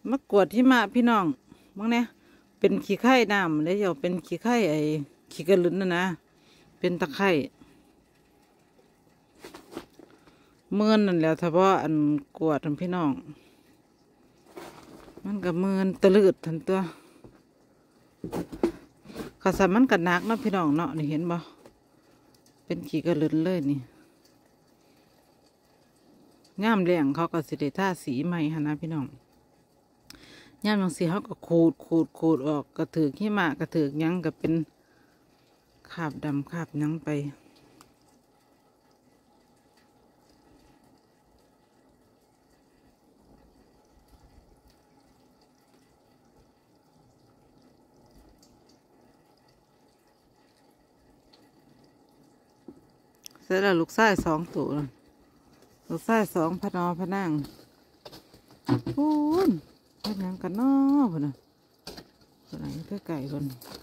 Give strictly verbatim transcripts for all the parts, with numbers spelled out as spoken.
มะกวดที่มาพี่น้องมั้งเนี่ยเป็นขี้ไข่น้ำแล้วเดี๋ยวเป็นขี้ไข่ไอ้ขี้กระลืนนะนะเป็นตะไคร่เมื่อนนั่นแหละเฉพาะอันกวดอันพี่น้องมันก็เมื่อนตะลืดทันตัวข้าสารมันก็หนักเนาะพี่น้องเนาะนี่เห็นบ่เป็นขี้กระลืนเลยนี่ย่ามแรงเขาก็สิได้ท่าสีใหม่ฮะนะพี่น้องย่ามบางสีเขาก็ขูดขูดขูดออกกระถือขี้หมากระถือยังก็เป็นคราบดำคราบยังไปเสร็จแล้วลูกไส้สองตัวลูกไส้สองพนอพนังพูนเป็นยังกันน้อพุ่นน่ะตัวไหนก็ไก่คน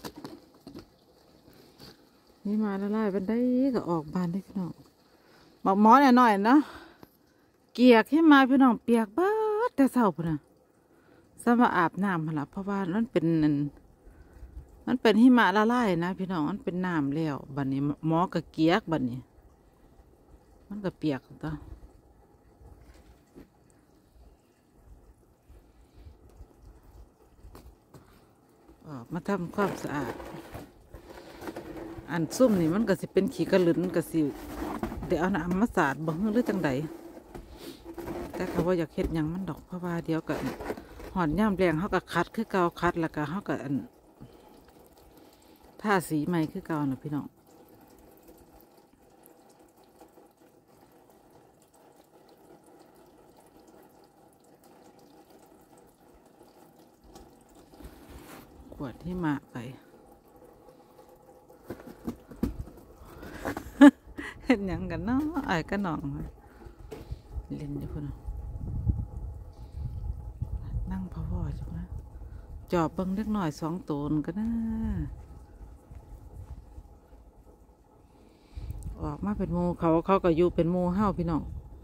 นี่มาละลายบันไดก็ออกบานได้พี่น้องบอกหมอหน่อยๆเนาะเกียกให้มาพี่น้องเปียกบ้าแต่เศร้าพุ่นน่ะสมาอาบน้ำหล่ะเพราะว่ามันเป็นมันเป็นหิมะละลายนะพี่น้องมันเป็นน้ำแล้วบัดนี้หมอก็เกียกบัดนี้มันก็เปียกต่อออกมาทำความสะอาดอันซุ่มนี่มันก็สิเป็นขี้กระลืนก็สิเดี๋ยวเอาน้ำมาสาดบ่งหรือจังใดแต่เขาว่าอยากเฮ็ดยังมันดอกเพราะว่าเดี๋ยวก็หอนย่ำแรงเขาก็คัดคือเก่าคัดแล้วก็เขาก็อันท่าสีใหม่คือเก่านะพี่น้องขวดที่มาไปเห็นยังกันเนาะไอ้ก็นองเล่นอยู่พุ่นนั่งพะวอจุกนะจอบเบิ้งเล็กหน่อยสองตัวก็น่าออกมาเป็นมูเขาเขาก็อยู่เป็นมูเห่าพี่น้อง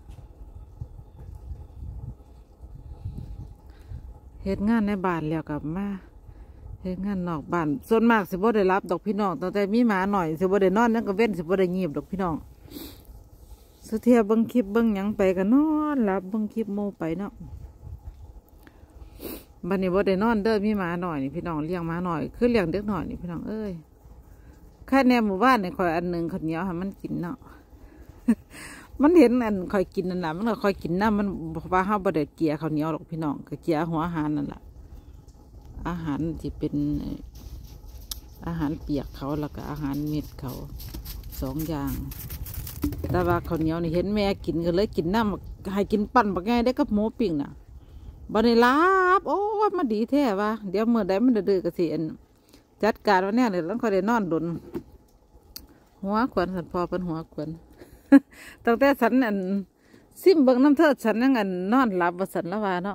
เฮ็ดงานในบ้านแล้วกับมาเฮ็ดงานนอกบ้านส่วนมากสิบ่ได้รับดอกพี่น้องตั้งแต่มีหมาหน่อยสิบ่ได้นอนนั่งก็เว้นสิบ่ได้เงียบดอกพี่น้องสุเทียเบิ้งคลิปเบิ้งยังไปกันนอนหลับเบิ้งคลิปโมไปเนาะบัดนี้บ่ได้นอนเด้อมีหมาหน่อยนี่พี่น้องเลี้ยงหมาหน่อยคือเลี้ยงเด็กหน่อยนี่พี่น้องเอ้ยแค่แนวหมู่บ้านเนี่ยคอยอันหนึ่งข้าวเหนียวให้มันกินเนาะ มันเห็นอันคอยกินนั่นแหละมันก็คอยกินน้ำมันว่าห้าบ่ได้เกลี่ยข้าวเหนียวหรอกพี่น้องก็เกลี่ยหัวอาหารนั่นแหละอาหารที่เป็นอาหารเปียกเขาแล้วก็อาหารเม็ดเขาสองอย่างแต่ว่าข้าวเหนียวนี่เห็นแม่กินก็เลยกินน้ำให้กินปั่นบักไงได้กับหมูปิ้งน่ะบันนี้ลาบโอ้มาดีแท้ว่ะเดี๋ยวเมื่อใดมันดื้อก็สิอันจัดการวันนี้เลยแล้วค่อยได้นอนดนหัวขวัญสันพอเป็นหัวขวัญตั้งแต่ฉันอันซิมเบิ้งน้ำเทิดฉันยังอันนอนหลับว่าสันละวาเนาะ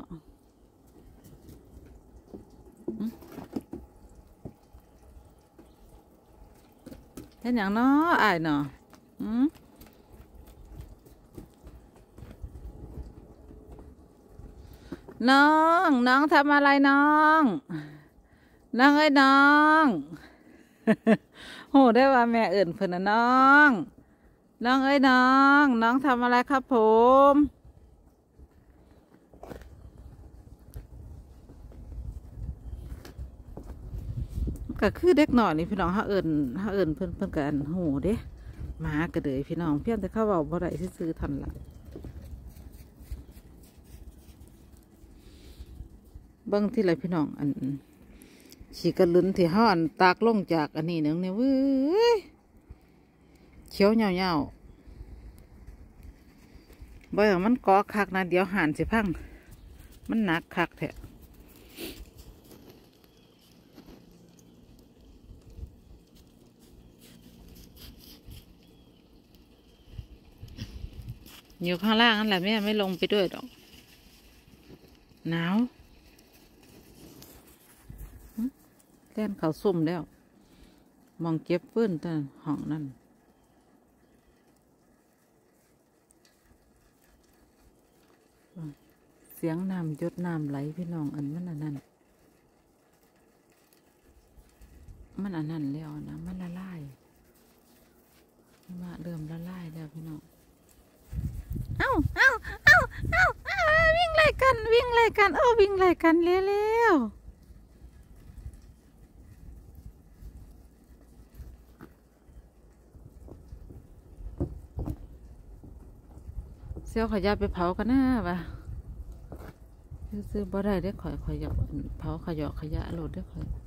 เห็นอย่างเนาะอายเนาะน้องน้องทำอะไรน้องน้องเอ้ยน้องโหได้ว่าแม่เอิ่นเพิ่นนะน้องน้องเอ้ยน้องน้องทำอะไรครับผมก็คือเด็กหน่อยนี่พี่น้องเขาเอิ่นเขาเอิ่นเพิ่นเพิ่นกันโหเด้หมากระเดยพี่น้องเพี้ยนแต่เขาเบาบ่ได้ซื้อทันละเบิ้งที่ไรพี่น้องอันฉีกระลุนที่ห่อนตากลงจากอันนี้หนึ่งเนี่ยเว้ยเขียวเงาเงาบ่อย่างมันกอคักนะเดี๋ยวหันสิพังมันหนักคักแท้อยู่ข้างล่างนั่นแหละแม่ไม่ลงไปด้วยดอกหนาวแล่นเขาซุ่มแล้วมองเก็บปื้นแต่ห้องนั่นสสียงน้ำหยดน้ำไหลพี่น้องอันมันอันนั้นมันอันนั้นแล้วนะมันละลายมาเริ่มละลายแล้วพี่น้องเอ้าเอ้าเอ้าเอ้าเอ้าวิ่งไล่กันวิ่งไล่กันโอ้วิ่งไล่กันเร็วๆเสียวขยะไปเผากันนะวะซื้อบ่ได้ได้ข่อยข่อยอยากเผาขยะขยะโหลดได้ข่อย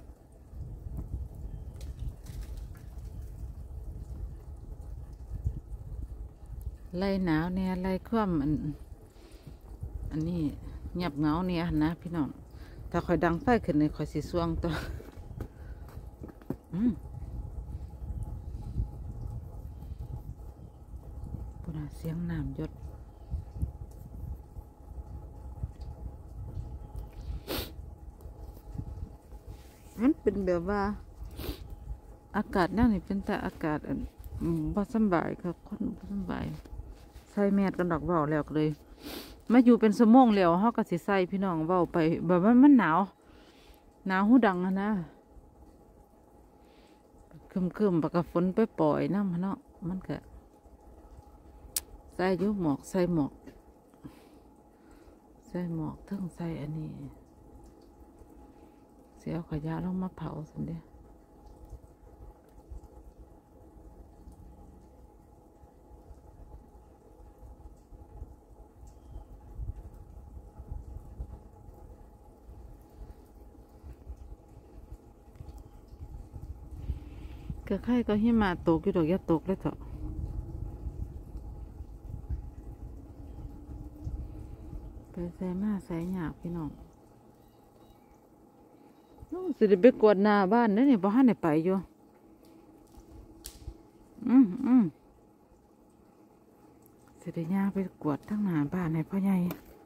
ไล่หนาวเนี่ยไล่คว่ำอันอันนี้เงียบเงาเนี่ยนะพี่น้องถ้าข่อยดังไฟขึ้นในข่อยสีสวงตัวอืมปุ่นเสียงน้ำหยดมันเป็นแบบว่าอากาศนั่นนี่เป็นแต่อากาศบ่สบายครับคนบ่สบายใส่แมสกันดอกเบาแล้วเลยมาอยู่เป็นสมองแล้วเขาก็สิใส่พี่น้องเบาไปแบบว่ามันหนาวหนาวหูดังนะคึมคึมปากกาฝนไปปล่อยน้ำเนาะมันก็ใส่ยุหมอกใส่หมอกใส่หมอกทั้งใส่อันนี้เสียขยะลงมาเผาสิเด้ก็ใครก็หิมะตกอยู่ดอกยาตกเลยเถอะไปใส่มาใส่หยาบพี่น้องสิได้ไปกวดหน้าบ้านนี่นี่บ่ฮั่นได้ไปอยู่อืมอืมสิได้ย่าไปกวดทั้งหน้าบ้านให้พ่อใหญ่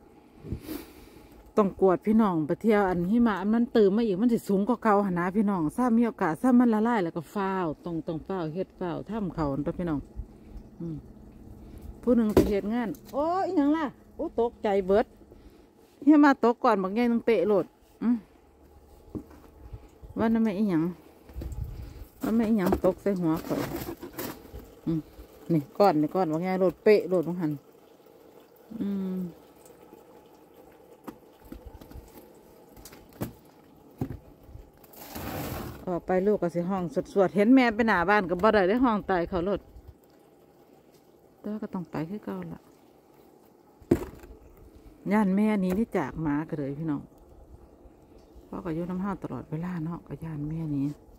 ต้องกวดพี่น้องไปเที่ยวอันหิมะมันตื่นมาอีกมันสิสูงกว่าเก่าหนาพี่น้องถ้ามีโอกาสถ้ามันละลายแล้วก็ฟ้าวตรงตรงฟ้าวเฮ็ดฟ้าวถ้ำเขาตัวพี่น้องอืมผู้หนึ่งไปเฮ็ดงานโอ้ยยังล่ะโอ้ตกใจเบิดหิมะตกก่อนบางแง่ต้องเตะโหลดอืมว่านั่นไม่อีหยังว่าไม่อีหยังตกใส่หัวข่อยอืมนี่ก้อนนี่ก้อนบางแง่โหลดเปะโหลดบางหันอืมออกไปลูกก็สิห้องสวดๆเห็นแม่ไปหน้าบ้านก็บ่ได้ได้ห้องตายเขารถแต่ก็ต้องไปคือเก่าละย่านแม่นี้นี่จากหมาก็เลยพี่น้องเพราะก็อยู่น้ำห้าตลอดเวลาเนาะก็ย่านแม่นี้